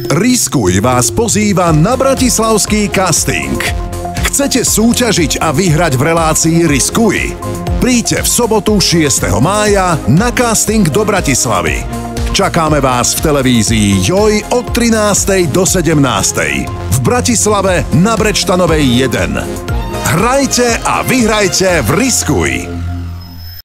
Riskuj vás pozýva na bratislavský casting. Chcete súťažiť a vyhrať v relácii Riskuj? Príďte v sobotu 6. mája na casting do Bratislavy. Čakáme vás v televízii Joj od 13. do 17. v Bratislave na Brečtanovej 1. Hrajte a vyhrajte v Riskuj!